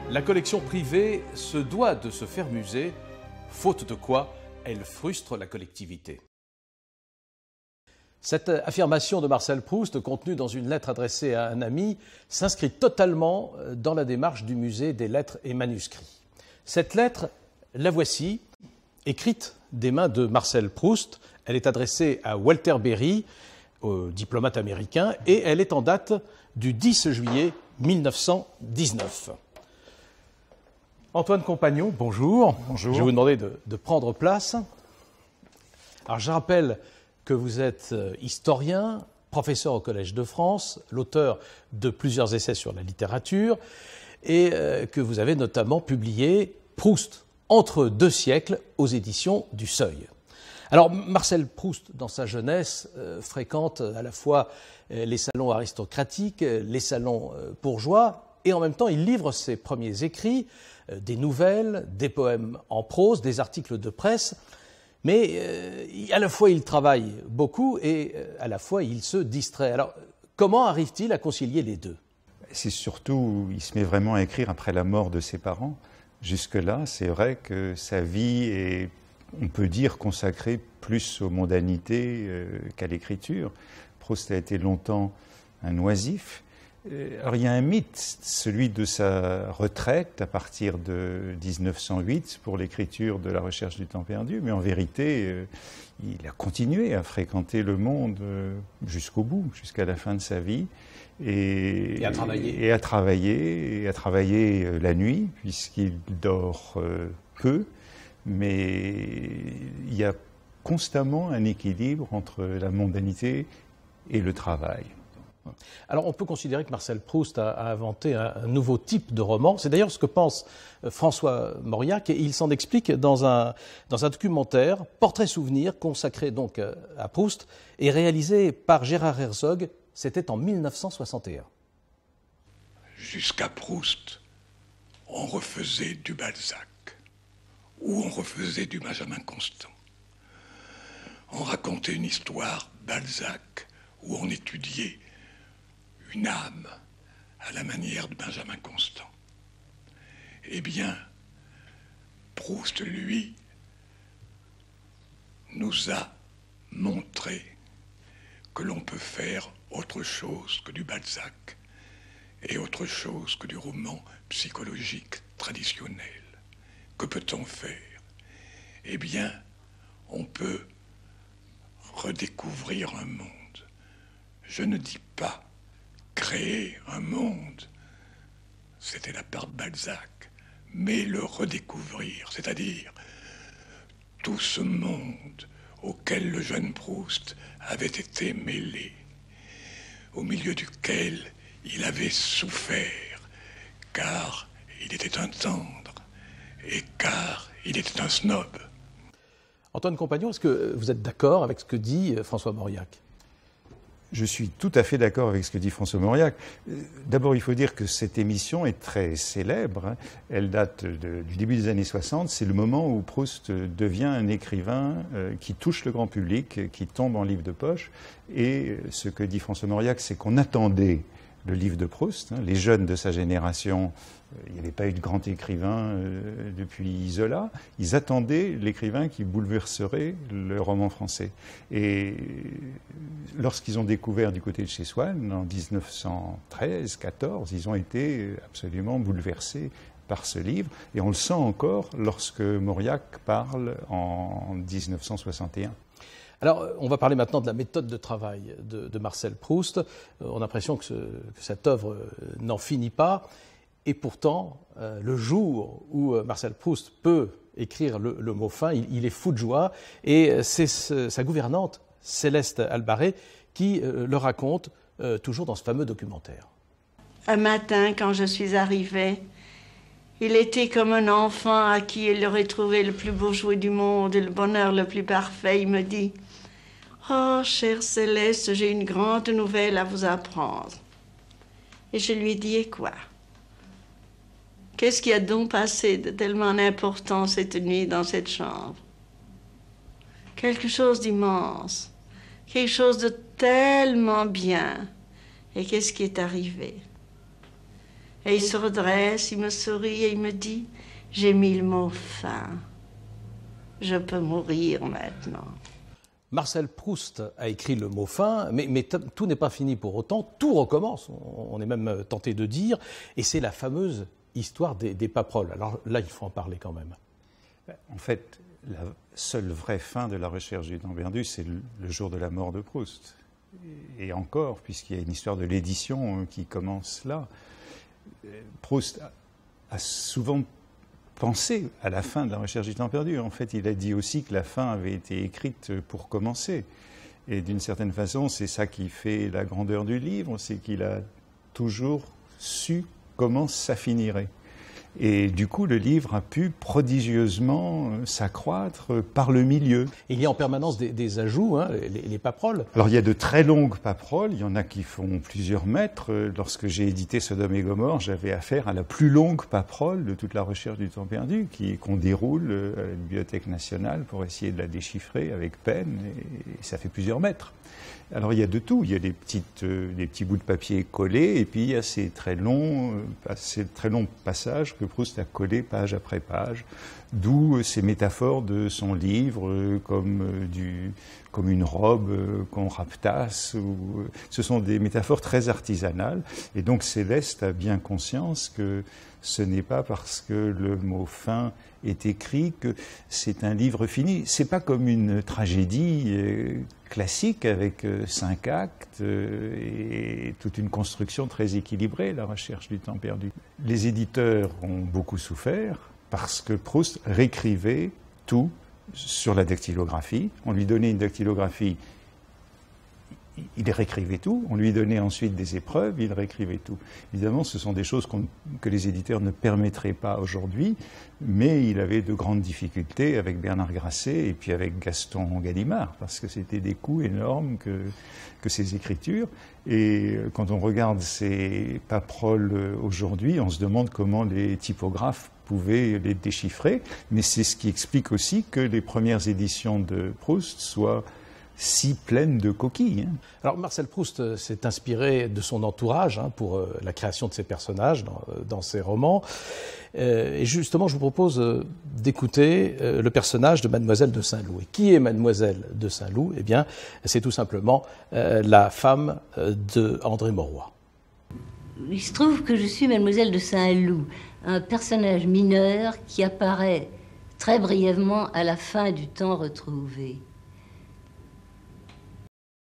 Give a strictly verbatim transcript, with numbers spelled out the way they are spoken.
La collection privée se doit de se faire musée, faute de quoi elle frustre la collectivité. Cette affirmation de Marcel Proust, contenue dans une lettre adressée à un ami, s'inscrit totalement dans la démarche du musée des lettres et manuscrits. Cette lettre, la voici, écrite des mains de Marcel Proust. Elle est adressée à Walter Berry, au diplomate américain, et elle est en date du dix juillet mille neuf cent dix-neuf. Antoine Compagnon, bonjour. Bonjour. Je vais vous demander de, de prendre place. Alors, je rappelle que vous êtes historien, professeur au Collège de France, l'auteur de plusieurs essais sur la littérature, et que vous avez notamment publié Proust, entre deux siècles, aux éditions du Seuil. Alors, Marcel Proust, dans sa jeunesse, euh, fréquente à la fois euh, les salons aristocratiques, euh, les salons euh, bourgeois, et en même temps, il livre ses premiers écrits, euh, des nouvelles, des poèmes en prose, des articles de presse, mais euh, à la fois il travaille beaucoup et euh, à la fois il se distrait. Alors, comment arrive-t-il à concilier les deux? C'est surtout, il se met vraiment à écrire après la mort de ses parents. Jusque-là, c'est vrai que sa vie est, on peut dire, consacrée plus aux mondanités euh, qu'à l'écriture. Proust a été longtemps un oisif. Alors il y a un mythe, celui de sa retraite à partir de mille neuf cent huit pour l'écriture de La Recherche du temps perdu, mais en vérité, euh, il a continué à fréquenter le monde euh, jusqu'au bout, jusqu'à la fin de sa vie. Et, et à travailler. Et à travailler, et à travailler euh, la nuit, puisqu'il dort euh, peu, mais il y a constamment un équilibre entre la mondanité et le travail. Alors on peut considérer que Marcel Proust a, a inventé un, un nouveau type de roman. C'est d'ailleurs ce que pense euh, François Mauriac, et il s'en explique dans un, dans un documentaire, Portrait-souvenir, consacré donc euh, à Proust, et réalisé par Gérard Herzog, c'était en mille neuf cent soixante et un. Jusqu'à Proust, on refaisait du Balzac, ou on refaisait du Benjamin Constant. On racontait une histoire Balzac, où on étudiait une âme à la manière de Benjamin Constant. Eh bien, Proust, lui, nous a montré que l'on peut faire autre chose que du Balzac et autre chose que du roman psychologique traditionnel. Que peut-on faire? Eh bien, on peut redécouvrir un monde. Je ne dis pas créer un monde, c'était la part de Balzac, mais le redécouvrir, c'est-à-dire tout ce monde auquel le jeune Proust avait été mêlé, au milieu duquel il avait souffert, car il était un tendre et car il était un snob. Antoine Compagnon, est-ce que vous êtes d'accord avec ce que dit François Mauriac? Je suis tout à fait d'accord avec ce que dit François Mauriac. D'abord, il faut dire que cette émission est très célèbre. Elle date de, du début des années soixante. C'est le moment où Proust devient un écrivain euh, qui touche le grand public, qui tombe en livre de poche. Et ce que dit François Mauriac, c'est qu'on attendait le livre de Proust. Hein. Les jeunes de sa génération, euh, il n'y avait pas eu de grand écrivain euh, depuis Zola. Ils attendaient l'écrivain qui bouleverserait le roman français. Et lorsqu'ils ont découvert du côté de chez Swann, en mille neuf cent treize quatorze, ils ont été absolument bouleversés par ce livre. Et on le sent encore lorsque Mauriac parle en mille neuf cent soixante et un. Alors, on va parler maintenant de la méthode de travail de, de Marcel Proust. Euh, on a l'impression que, ce, que cette œuvre euh, n'en finit pas. Et pourtant, euh, le jour où euh, Marcel Proust peut écrire le, le mot fin, il, il est fou de joie. Et euh, c'est ce, sa gouvernante, Céleste Albaret, qui euh, le raconte euh, toujours dans ce fameux documentaire. Un matin, quand je suis arrivée, il était comme un enfant à qui il aurait trouvé le plus beau jouet du monde et le bonheur le plus parfait. Il me dit: « Oh, chère Céleste, j'ai une grande nouvelle à vous apprendre. » Et je lui ai dit: « Et quoi? Qu'est-ce qui a donc passé de tellement important cette nuit dans cette chambre? » Quelque chose d'immense, quelque chose de tellement bien. Et qu'est-ce qui est arrivé? Et il se redresse, il me sourit et il me dit, j'ai mis le mot fin. Je peux mourir maintenant. Marcel Proust a écrit le mot fin, mais, mais tout n'est pas fini pour autant, tout recommence, on, on est même tenté de dire, et c'est la fameuse histoire des, des paperoles. Alors là, il faut en parler quand même. En fait, la seule vraie fin de la recherche du temps perdu, c'est le, le jour de la mort de Proust. Et encore, puisqu'il y a une histoire de l'édition qui commence là, Proust a, a souvent pensé à la fin de la recherche du temps perdu. En fait, il a dit aussi que la fin avait été écrite pour commencer. Et d'une certaine façon, c'est ça qui fait la grandeur du livre, c'est qu'il a toujours su comment ça finirait. Et du coup, le livre a pu prodigieusement s'accroître par le milieu. Il y a en permanence des, des ajouts, hein, les, les paperoles. Alors, il y a de très longues paperoles. Il y en a qui font plusieurs mètres. Lorsque j'ai édité Sodome et Gomorrhe, j'avais affaire à la plus longue paperole de toute la recherche du temps perdu, qui, qu'on déroule à la Bibliothèque nationale pour essayer de la déchiffrer avec peine. Et ça fait plusieurs mètres. Alors, il y a de tout. Il y a des, petites, euh, des petits bouts de papier collés, et puis il y a ces très longs, euh, ces très longs passages que Proust a collés page après page, d'où euh, ces métaphores de son livre, euh, comme, euh, du, comme une robe euh, qu'on rapetasse. Ou, euh, ce sont des métaphores très artisanales, et donc Céleste a bien conscience que ce n'est pas parce que le mot fin est écrit que c'est un livre fini. C'est pas comme une tragédie euh, classique avec euh, cinq actes euh, et toute une construction très équilibrée, la recherche du temps perdu. Les éditeurs ont beaucoup souffert parce que Proust réécrivait tout sur la dactylographie. On lui donnait une dactylographie, il réécrivait tout. On lui donnait ensuite des épreuves, il réécrivait tout. Évidemment, ce sont des choses qu'on, que les éditeurs ne permettraient pas aujourd'hui, mais il avait de grandes difficultés avec Bernard Grasset et puis avec Gaston Gallimard, parce que c'était des coûts énormes que, que ces écritures. Et quand on regarde ces paperoles aujourd'hui, on se demande comment les typographes pouvaient les déchiffrer, mais c'est ce qui explique aussi que les premières éditions de Proust soient si pleine de coquilles. Hein. Alors Marcel Proust s'est inspiré de son entourage hein, pour euh, la création de ses personnages dans, dans ses romans. Euh, et justement, je vous propose euh, d'écouter euh, le personnage de Mademoiselle de Saint-Loup. Et qui est Mademoiselle de Saint-Loup ? Eh bien, c'est tout simplement euh, la femme euh, de André Mauroy. Il se trouve que je suis Mademoiselle de Saint-Loup, un personnage mineur qui apparaît très brièvement à la fin du Temps retrouvé.